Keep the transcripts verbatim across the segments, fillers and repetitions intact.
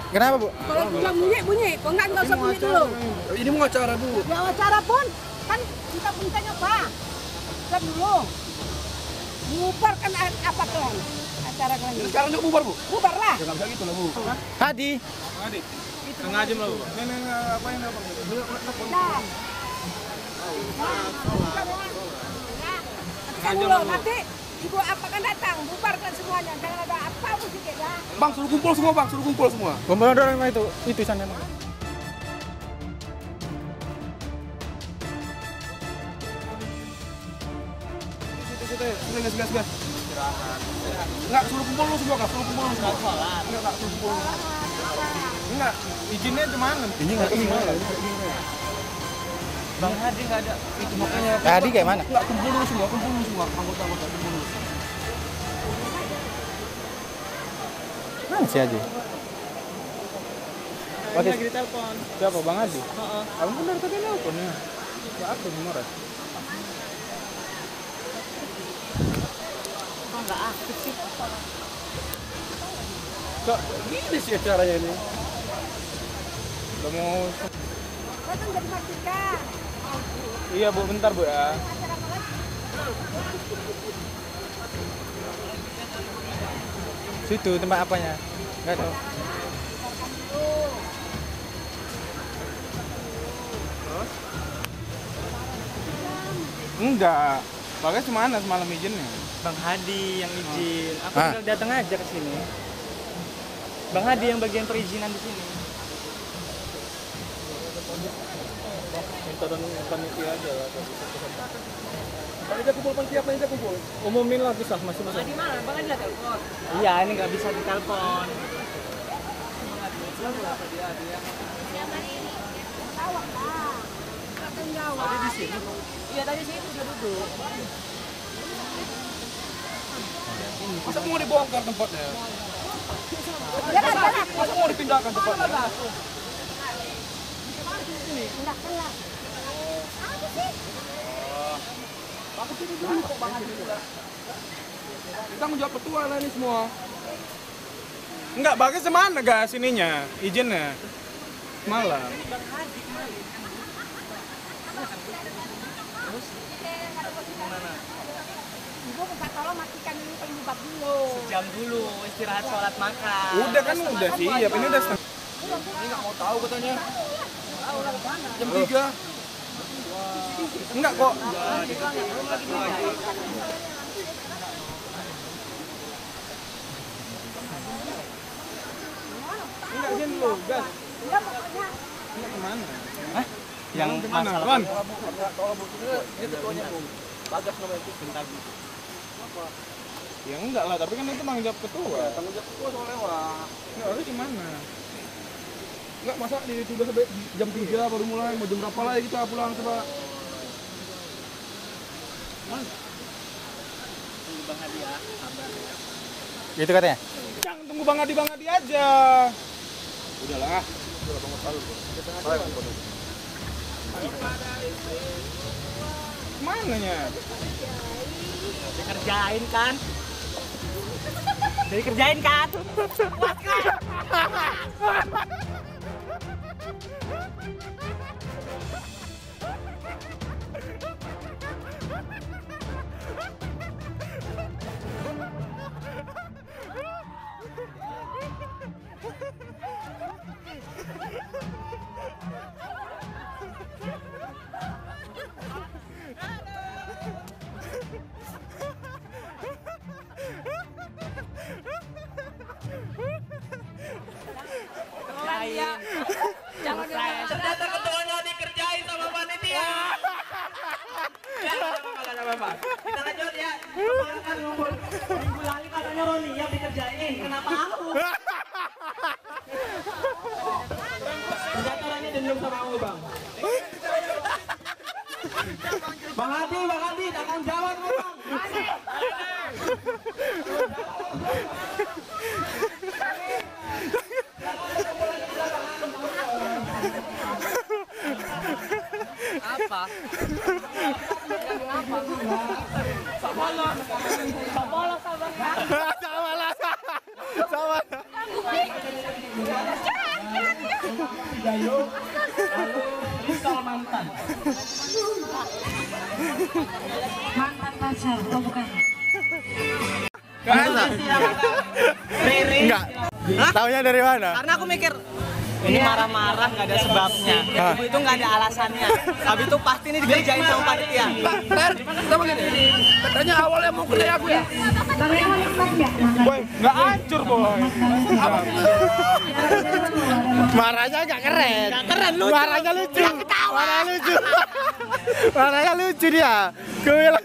Kenapa, Bu? Kalau bilang bunyi, bunyi. Kalau enggak, enggak usah bunyi dulu. Ini mau acara, Bu. Ya acara pun, kan kita mintanya apa? Kan dulu. Bubar kan apa kan? Acara kan. Sekarang juga bubar, Bu? Bubar lah. Ya nggak bisa gitu lah, Bu. Hadi. Hadi. Setengah jam lah, Bu. Ini, ini, apa yang apa? Nah. Kan dulu, nanti Ibu apa kan datang, bubarkan semuanya. Jangan ada apa musik ya. Bang, suruh kumpul semua, Bang. Suruh kumpul semua. Kumpul orang itu, itu sana. Gas, gas, gas. Enggak, suruh kumpul lu semua, Kak. Suruh kumpul lu semua. Enggak, enggak, suruh kumpul. Enggak, izinnya cuma ini enggak ini mana? Bang Hadi enggak ada. Itu makanya. Hadi kayak mana? Enggak, kumpul dulu semua, kumpul dulu semua. Anggota-anggota kumpul dulu. Mana si Haji? Oke, lagi ditelepon. Siapa, Bang Hadi? Heeh. Abang benar tadi nelponnya. Ya aku nomor. Enggak aktif sih. Kok gini sih acaranya ini? Udah mau... Kan jadi matikan. Iya, Bu, bentar, Bu, ya. Situ tempat apanya? Enggak tahu. Enggak. Pakai cuma mana semalam izinnya? Bang Hadi yang izin. Aku Ah. tinggal datang aja ke sini. Bang Hadi yang bagian perizinan di sini. Minta dan panitia aja lah. Panitia kumpul, panitia, panitia kumpul. Umumin lah kisah masing-masing. Di mana? Bang ada telepon. Iya, ini nggak bisa ditelepon. Tawak lah. Akan jawab. Tadi di sini. Iya tadi sih udah duduk. Masa mau dibongkar tempatnya? Jalan, jalan. Masa mau dipindahkan tempatnya? Enggak kelar. Apa sih? Aku sini dulu kok Bang Hadi juga. Kita menjawab ketua lah ini semua. Enggak, bagus semana gak sininya, izinnya? Malam. Ibu minta tolong matikan ini penyebab dulu. Jam dulu istirahat sholat makan. Udah kan udah siap, ini udah setengah. Ini nggak mau tahu katanya. Jam tiga. Enggak kok. Enggak izin lu, gas. Enggak kemana? Hah? Yang Kemana? masalah Ron. Ini ketuanya Bu. Bagas namanya itu. bentar. Ya enggak lah, tapi kan itu tanggung jawab ketua. Tanggung jawab ketua soal lewat. Enggak, harus gimana? Enggak, masa ditunda sampai jam tiga baru mulai, mau jam berapa lagi kita pulang coba? Mana? Tunggu Bang Hadi ya, sabar. Gitu katanya. Jangan tunggu Bang Hadi, Bang Hadi aja. Udahlah. Udah Bang Hadi. Mananya? Dikerjain kan? Dikerjain kan? Kuat kan? Kerjain. Jangan Stres. Ternyata ketuanya dikerjain sama panitia. Ya, nggak apa-apa, nggak apa-apa. Kita lanjut ya. Kemarin kan ngumpul. Minggu lalu katanya Roni yang dikerjain. Kenapa aku? Senjatanya dendam sama aku, Bang. Bang Hadi, Bang Hadi, tanggung jawab, Bang. Apa? Sama lah. Sama lah. Sama lah. Sama lah. Gayo, lalu Rizal mantan. Mantan pacar, oh bukan. Riri. Enggak. Taunya dari mana? Karena aku mikir ini marah-marah nggak ada sebabnya. Hah? Ibu itu nggak ada alasannya. Tapi itu pasti ini dikerjain sama panitia. Katanya awalnya mau kuliah aku ya. Bang Leon sempat nggak? Boy, nggak hancur boy. Marahnya enggak keren. Nggak keren lucu. Marahnya lucu. Marahnya lucu. Marahnya lucu dia. Gue bilang.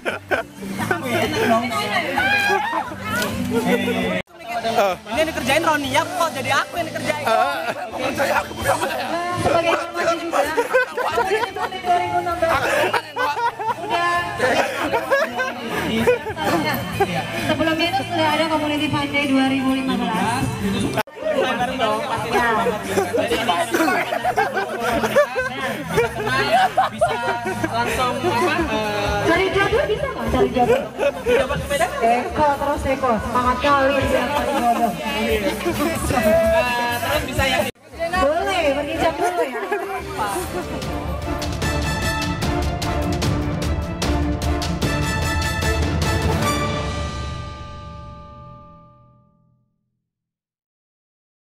Oh. Ini yang dikerjain Roni ya kok jadi aku yang dikerjain. Sebagai informasi juga, tahun dua ribu enam belas udah sebelumnya itu sudah ada Community Fun Day dua ribu lima belas. Bareng dong pasti. Bisa langsung apa? Cari jodoh bisa nggak? Cari jodoh. Dapat sepeda? Eko terus Eko, semangat kali dia cari jodoh. Terus bisa yang Boleh, berhijab dulu ya.